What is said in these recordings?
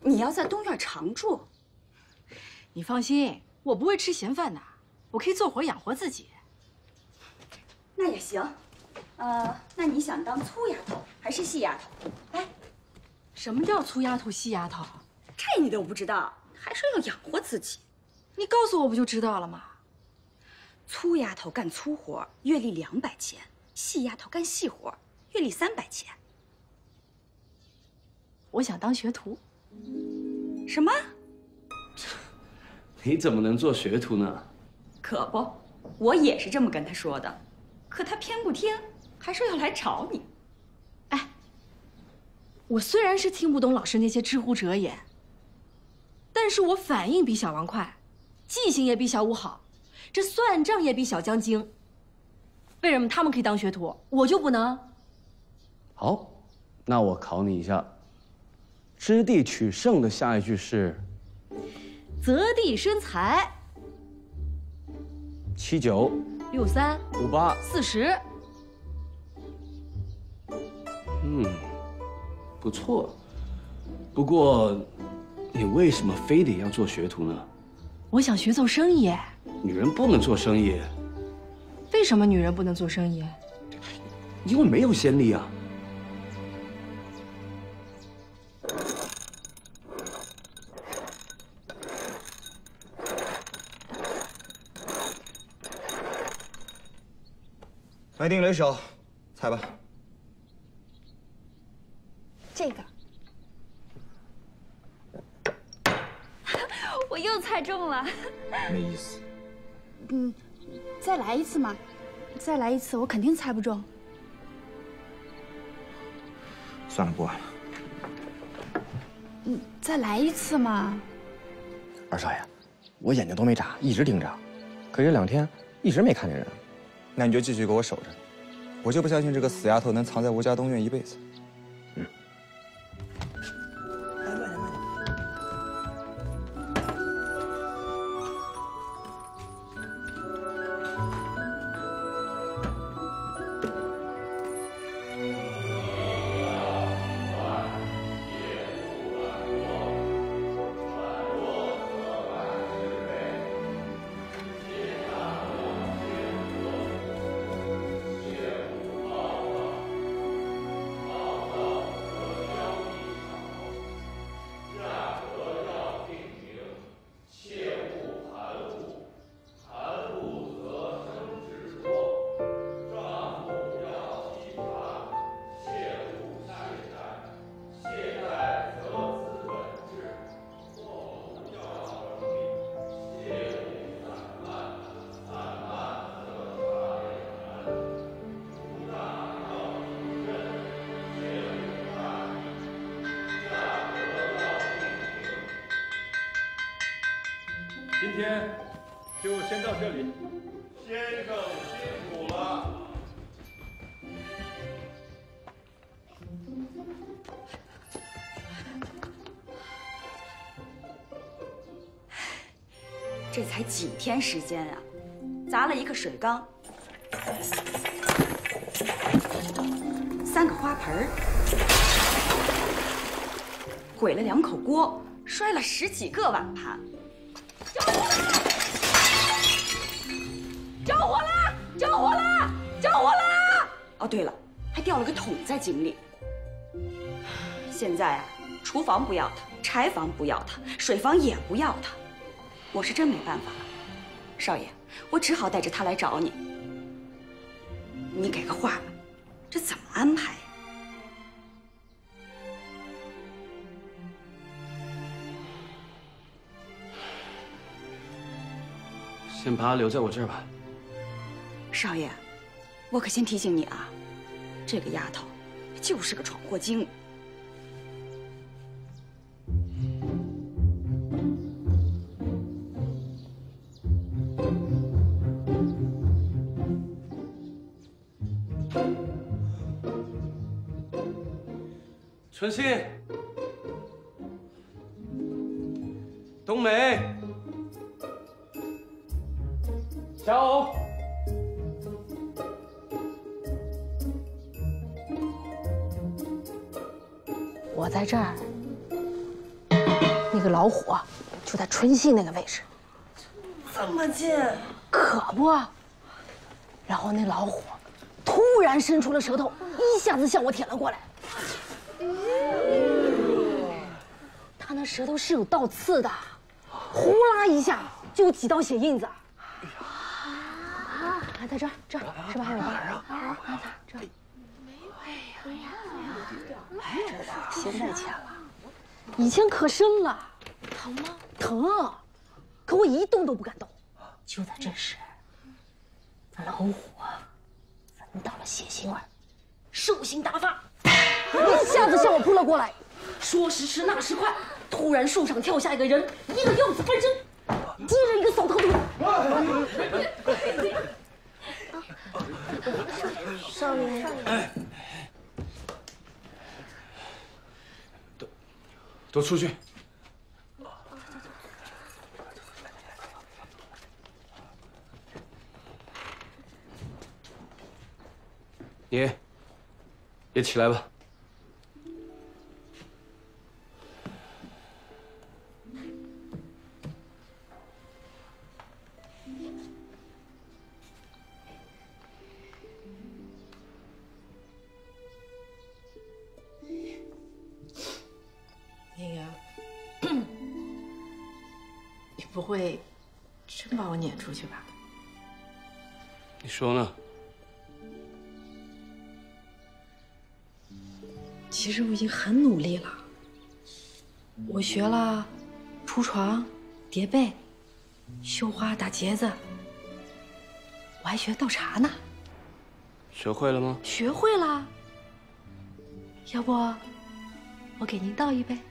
你要在东院常住。 你放心，我不会吃闲饭的，我可以做活养活自己。 那也行。那你想当粗丫头还是细丫头？哎， 什么叫粗丫头、细丫头？ 这你都不知道，还说要养活自己？ 你告诉我不就知道了吗？ 粗丫头干粗活，月例200钱；细丫头干细活，月例300钱。 我想当学徒。 什么？ 你怎么能做学徒呢？ 可不，我也是这么跟他说的，可他偏不听，还说要来找你。 哎，我虽然是听不懂老师那些知乎者也，但是我反应比小王快，记性也比小五好，这算账也比小江精。为什么他们可以当学徒，我就不能？ 好，那我考你一下，知地取胜的下一句是择地生财。 79、 63、 58、 40。 不错。不过，你为什么非得要做学徒呢？ 我想学做生意。 女人不能做生意。 为什么女人不能做生意？ 因为没有先例啊。 买定雷手，猜吧。 这个，我又猜中了。 没意思。 再来一次嘛，再来一次，我肯定猜不中。 算了，不玩了。 再来一次嘛。 二少爷，我眼睛都没眨，一直盯着，可这2天一直没看见人。 那你就继续给我守着，我就不相信这个死丫头能藏在吴家东院一辈子。 今天就先到这里，先生辛苦了。 这才几天时间啊，砸了一个水缸，3个花盆，毁了2口锅，摔了10几个碗盘。 着火了！着火了！着火了！哦，对了，还掉了个桶在井里。现在啊，厨房不要它，柴房不要它，水房也不要它，我是真没办法了。少爷，我只好带着他来找你。你给个话吧，这怎么安排呀？ 先把她留在我这儿吧。 少爷，我可先提醒你啊，这个丫头就是个闯祸精。 春心，冬梅。 小欧， 我在这儿。 那个老虎就在春信那个位置。 这么近？ 可不。然后那老虎突然伸出了舌头，一下子向我舔了过来。它那舌头是有倒刺的，呼啦一下就有几道血印子。还在这儿，是吧？还有这。哎，现在浅了，以前可深了。疼吗？疼，可我一动都不敢动。就在这时，老虎闻到了血腥味，兽性大发，一下子向我扑了过来。说时迟，那时快，突然树上跳下一个人，一个鹞子翻身，接着一个扫堂腿。少爷， 都出去。你也起来吧。 那个，你不会真把我撵出去吧？ 你说呢？ 其实我已经很努力了，我学了铺床、叠被、绣花、打结子，我还学倒茶呢。 学会了吗？ 学会了。要不，我给您倒一杯。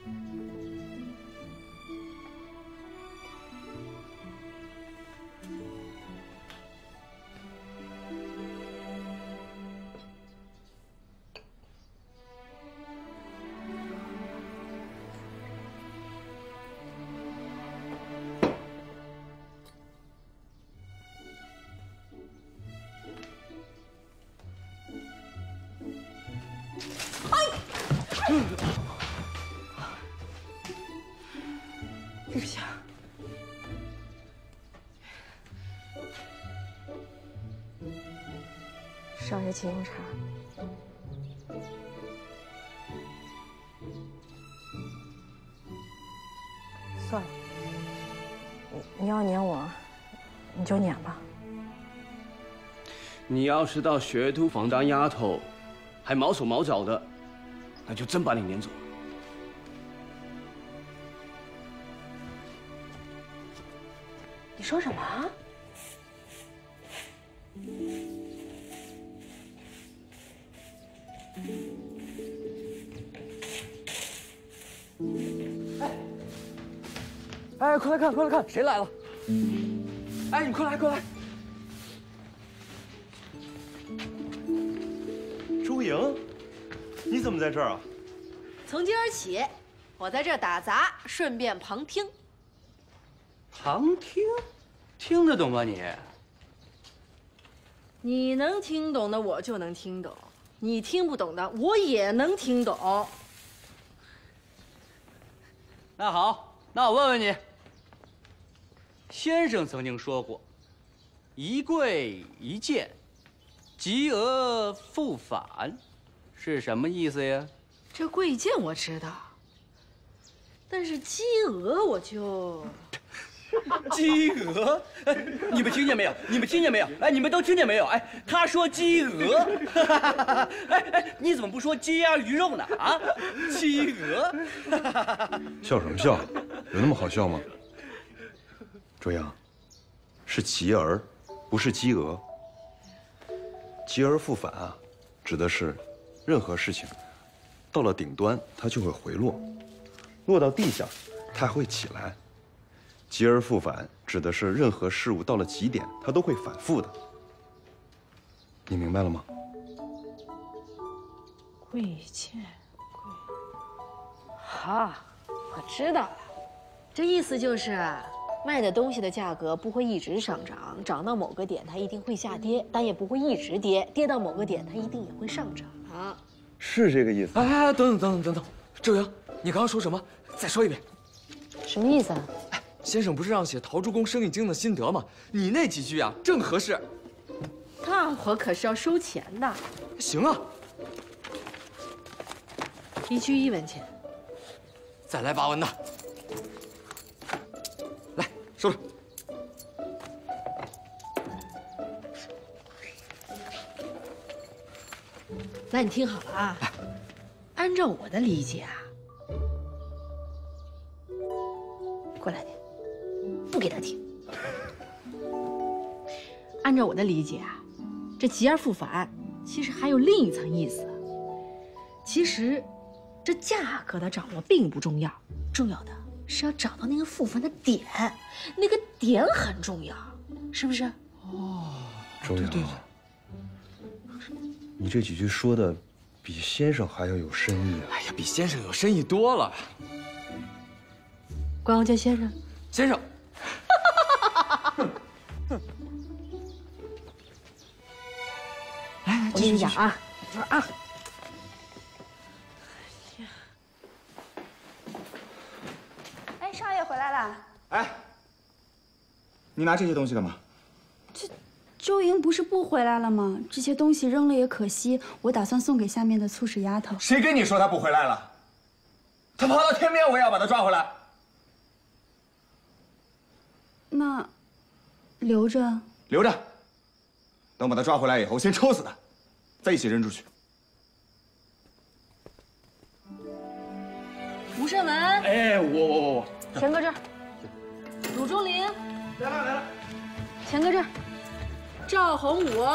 对不起啊。少爷，请用茶。算了，你要撵我，你就撵吧。 你要是到学徒房当丫头，还毛手毛脚的，那就真把你撵走了。 你说什么？ 哎，快来看，快来看，谁来了？哎，你们快来，快来！ 朱莹，你怎么在这儿啊？ 从今儿起，我在这儿打杂，顺便旁听。 旁听，听得懂吗你？ 你能听懂的我就能听懂，你听不懂的我也能听懂。 那好，那我问问你，先生曾经说过，一跪一见，及额复返，是什么意思呀？ 这贵贱我知道，但是鸡鹅我就…… 鸡鹅，哎，你们听见没有？你们听见没有？哎，你们都听见没有？哎，他说鸡鹅，哎，你怎么不说鸡鸭鱼肉呢？啊，鸡鹅， 笑什么笑？有那么好笑吗？周阳，是吉儿，不是鸡鹅。吉而复返啊，指的是任何事情到了顶端，它就会回落；落到地下，它还会起来。吉而复返指的是任何事物到了极点，它都会反复的。你明白了吗？ 贵贱贵，好，我知道了。这意思就是，卖的东西的价格不会一直上涨，涨到某个点它一定会下跌，但也不会一直跌，跌到某个点它一定也会上涨。 是这个意思。 哎，等等，周阳，你刚刚说什么？再说一遍。 什么意思啊？ 先生不是让写《陶朱公生意经》的心得吗？你那几句啊，正合适。 大伙可是要收钱的。 行啊， 一句1文钱。 再来8文的。来，收着。 那你听好了啊，按照我的理解啊，过来点，不给他听。按照我的理解啊，这急而复返其实还有另一层意思。其实，这价格的掌握并不重要，重要的是要找到那个复返的点，那个点很重要，是不是？ 哦，周阳，你这几句说的比先生还要有深意啊！ 哎呀，比先生有深意多了。 管我叫先生。 先生。来， 我跟你讲啊，你说啊。 哎，少爷回来了。 哎，你拿这些东西干嘛？ 周莹不是不回来了吗？这些东西扔了也可惜，我打算送给下面的粗使丫头。 谁跟你说她不回来了？她跑到天边，我也要把她抓回来。 那留着？ 留着，等把她抓回来以后，先抽死她，再一起扔出去。 吴胜文， 哎，我， 钱搁这儿。鲁中林， 来了， 钱搁这儿。赵洪武，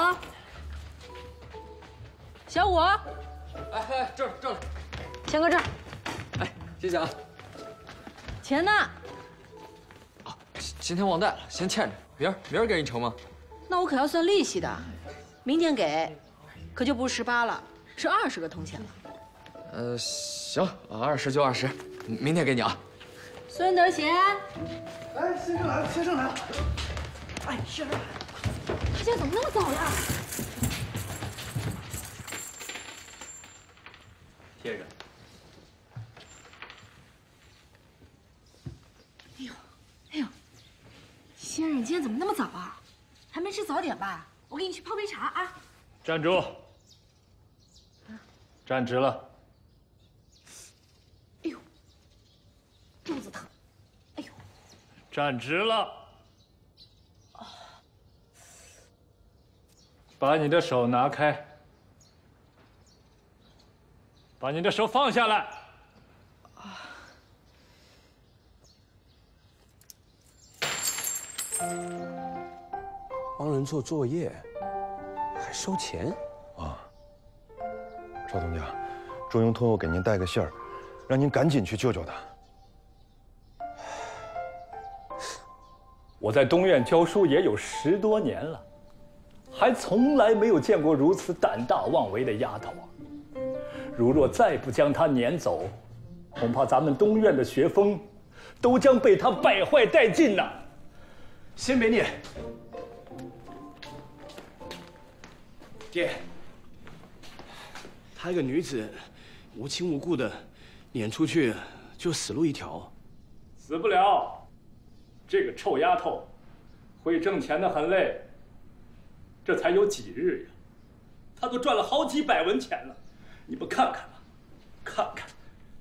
小五， 哎，这儿， 钱搁这儿。 哎，谢谢啊。 钱呢？ 啊，今天忘带了，先欠着，明儿给你成吗？ 那我可要算利息的，明天给，可就不是18了，是20个铜钱了。 行，20就20，明天给你啊。 孙德贤， 哎，先生来了， 哎，是。他现在怎么那么早呀？ 先生， 哎呦，先生，你今天怎么那么早啊？还没吃早点吧？我给你去泡杯茶啊。 站住！站直了。 哎呦，肚子疼。哎呦， 站直了。把你的手拿开，把你的手放下来。 帮人做作业，还收钱啊！赵东家，周英托我给您带个信儿，让您赶紧去救救他。 我在东院教书也有10多年了。还从来没有见过如此胆大妄为的丫头啊！如若再不将她撵走，恐怕咱们东院的学风都将被她败坏殆尽呐！ 先别念，爹，她一个女子，无亲无故的撵出去，就死路一条。 死不了，这个臭丫头会挣钱的很累。这才有几日呀，他都赚了好几百文钱了，你们看看吧，看看。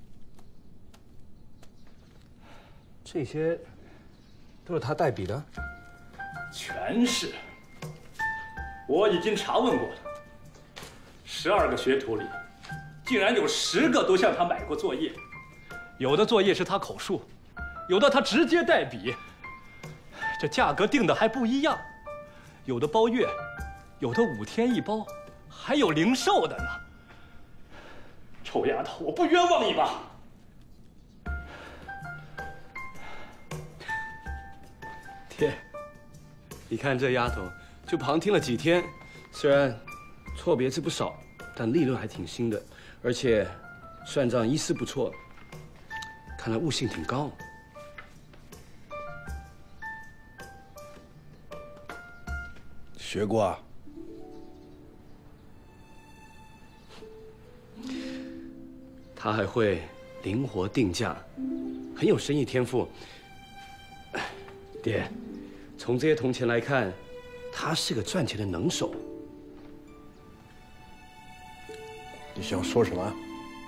这些都是他代笔的， 全是。我已经查问过了，12个学徒里，竟然有10个都向他买过作业，有的作业是他口述，有的他直接代笔，这价格定的还不一样，有的包月。有的5天1包，还有零售的呢。臭丫头，我不冤枉你吧？ 爹，你看这丫头，就旁听了几天，虽然错别字不少，但利润还挺新的，而且算账一丝不错，看来悟性挺高。 学过啊？ 他还会灵活定价， 很有生意天赋。爹，从这些铜钱来看，他是个赚钱的能手。 你想说什么？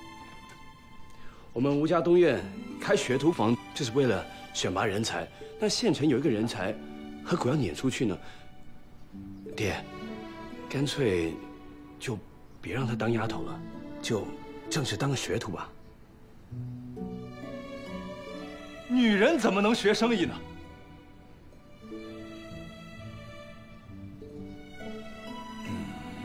我们吴家东院开学徒房，就是为了选拔人才。那县城有一个人才，何苦要撵出去呢？爹，干脆就别让她当丫头了，就正式当个学徒吧。 女人怎么能学生意呢？